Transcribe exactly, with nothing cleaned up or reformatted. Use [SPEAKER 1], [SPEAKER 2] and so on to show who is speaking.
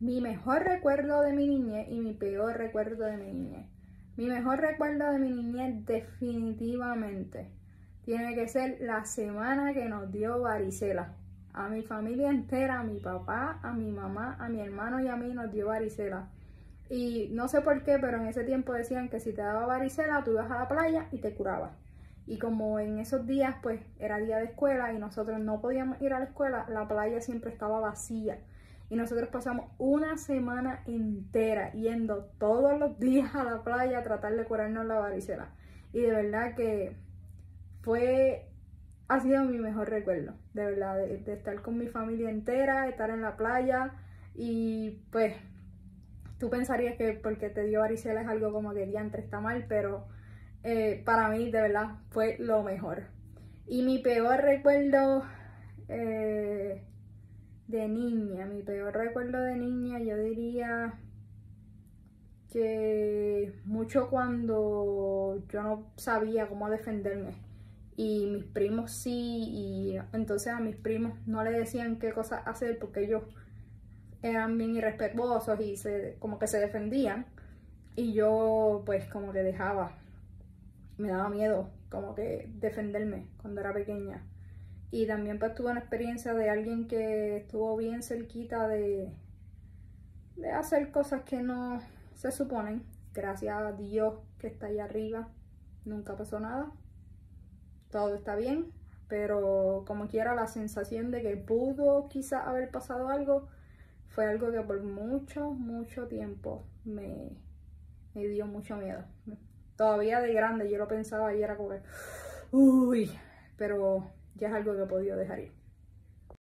[SPEAKER 1] Mi mejor recuerdo de mi niñez y mi peor recuerdo de mi niñez. Mi mejor recuerdo de mi niñez definitivamente tiene que ser la semana que nos dio varicela. A mi familia entera, a mi papá, a mi mamá, a mi hermano y a mí nos dio varicela. Y no sé por qué, pero en ese tiempo decían que si te daba varicela, tú ibas a la playa y te curabas. Y como en esos días, pues, era día de escuela y nosotros no podíamos ir a la escuela, la playa siempre estaba vacía. Y nosotros pasamos una semana entera yendo todos los días a la playa a tratar de curarnos la varicela. Y de verdad que fue, ha sido mi mejor recuerdo, de verdad, de, de estar con mi familia entera, estar en la playa. Y pues, tú pensarías que porque te dio varicela es algo como que diantre está mal, pero eh, para mí de verdad fue lo mejor. Y mi peor recuerdo... Eh, de niña, mi peor recuerdo de niña, yo diría que mucho cuando yo no sabía cómo defenderme y mis primos sí, y entonces a mis primos no le decían qué cosas hacer porque ellos eran bien irrespetuosos y se, como que se defendían, y yo pues como que dejaba, me daba miedo como que defenderme cuando era pequeña. Y también pues tuve una experiencia de alguien que estuvo bien cerquita de, de hacer cosas que no se suponen. Gracias a Dios que está allá arriba, nunca pasó nada. Todo está bien, pero como quiera la sensación de que pudo quizá haber pasado algo, fue algo que por mucho, mucho tiempo me, me dio mucho miedo. Todavía de grande yo lo pensaba y era como que, uy, pero ya es algo que he podido dejar ir.